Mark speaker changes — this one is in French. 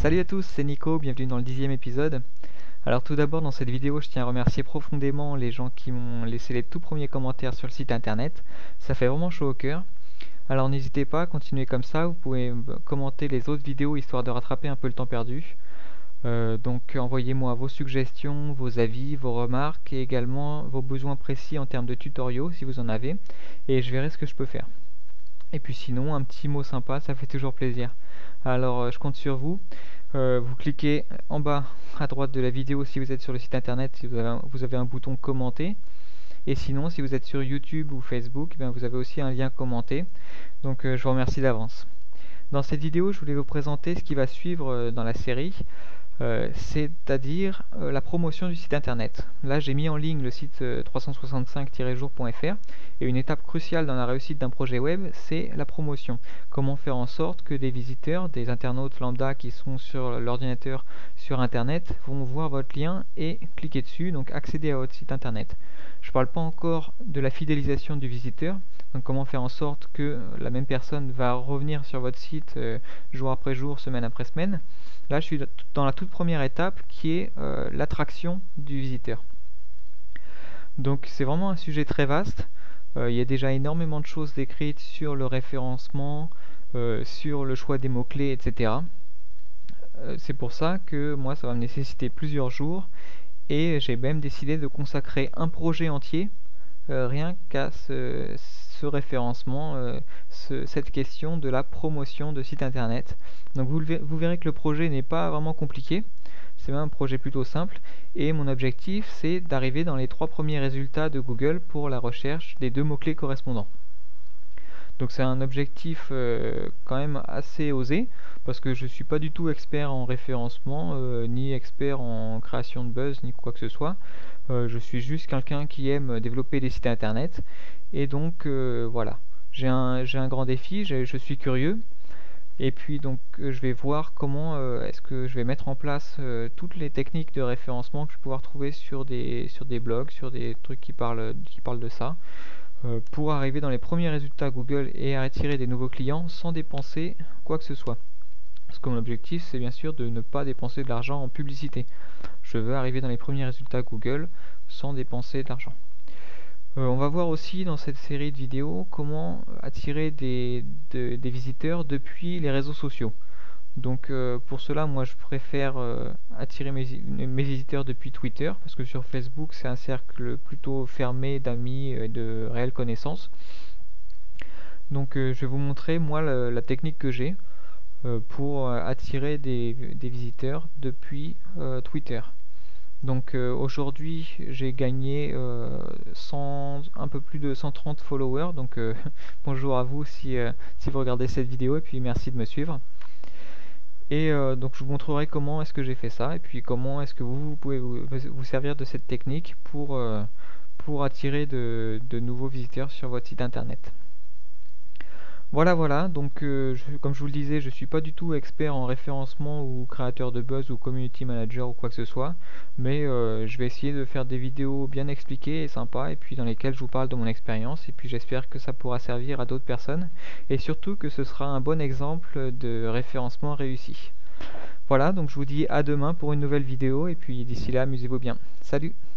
Speaker 1: Salut à tous, c'est Nico, bienvenue dans le 10e épisode. Alors tout d'abord dans cette vidéo je tiens à remercier profondément les gens qui m'ont laissé les tout premiers commentaires sur le site internet. Ça fait vraiment chaud au cœur. Alors n'hésitez pas à continuer comme ça, vous pouvez commenter les autres vidéos histoire de rattraper un peu le temps perdu. Donc envoyez-moi vos suggestions, vos avis, vos remarques et également vos besoins précis en termes de tutoriaux si vous en avez. Et je verrai ce que je peux faire. Et puis sinon un petit mot sympa, ça fait toujours plaisir. Alors je compte sur vous. Vous cliquez en bas à droite de la vidéo si vous êtes sur le site internet, si vous avez un bouton commenter. Et sinon, si vous êtes sur YouTube ou Facebook, vous avez aussi un lien commenter. Donc je vous remercie d'avance. Dans cette vidéo, je voulais vous présenter ce qui va suivre dans la série, c'est-à-dire la promotion du site internet. Là, j'ai mis en ligne le site 365-jour.fr et une étape cruciale dans la réussite d'un projet web, c'est la promotion. Comment faire en sorte que des visiteurs, des internautes lambda qui sont sur l'ordinateur sur internet vont voir votre lien et cliquer dessus, donc accéder à votre site internet. Je ne parle pas encore de la fidélisation du visiteur, donc comment faire en sorte que la même personne va revenir sur votre site jour après jour, semaine après semaine. Là, je suis dans la toute première étape qui est l'attraction du visiteur. Donc c'est vraiment un sujet très vaste. Il y a déjà énormément de choses décrites sur le référencement, sur le choix des mots-clés, etc. C'est pour ça que moi, ça va me nécessiter plusieurs jours et j'ai même décidé de consacrer un projet entier rien qu'à ce référencement, cette question de la promotion de site internet. Donc vous verrez que le projet n'est pas vraiment compliqué, c'est même un projet plutôt simple, et mon objectif c'est d'arriver dans les 3 premiers résultats de Google pour la recherche des 2 mots-clés correspondants. Donc c'est un objectif quand même assez osé, parce que je ne suis pas du tout expert en référencement, ni expert en création de buzz, ni quoi que ce soit. Je suis juste quelqu'un qui aime développer des sites internet, et donc voilà. J'ai un grand défi, je suis curieux, et puis donc je vais voir comment est-ce que je vais mettre en place toutes les techniques de référencement que je vais pouvoir trouver sur des blogs, sur des trucs qui parlent de ça. Pour arriver dans les premiers résultats Google et attirer des nouveaux clients sans dépenser quoi que ce soit. Parce que mon objectif, c'est bien sûr de ne pas dépenser de l'argent en publicité. Je veux arriver dans les premiers résultats Google sans dépenser d'argent. On va voir aussi dans cette série de vidéos comment attirer des visiteurs depuis les réseaux sociaux. Donc pour cela, moi je préfère attirer mes visiteurs depuis Twitter, parce que sur Facebook c'est un cercle plutôt fermé d'amis et de réelles connaissances. Donc je vais vous montrer moi la technique que j'ai pour attirer des visiteurs depuis Twitter. Donc aujourd'hui j'ai gagné un peu plus de 130 followers, donc bonjour à vous si vous regardez cette vidéo, et puis merci de me suivre. Et donc je vous montrerai comment est-ce que j'ai fait ça, et puis comment est-ce que vous pouvez vous servir de cette technique pour attirer de nouveaux visiteurs sur votre site internet. Voilà, donc comme je vous le disais, je suis pas du tout expert en référencement ou créateur de buzz ou community manager ou quoi que ce soit, mais je vais essayer de faire des vidéos bien expliquées et sympas, et puis dans lesquelles je vous parle de mon expérience, et puis j'espère que ça pourra servir à d'autres personnes, et surtout que ce sera un bon exemple de référencement réussi. Voilà, donc je vous dis à demain pour une nouvelle vidéo, et puis d'ici là, amusez-vous bien. Salut!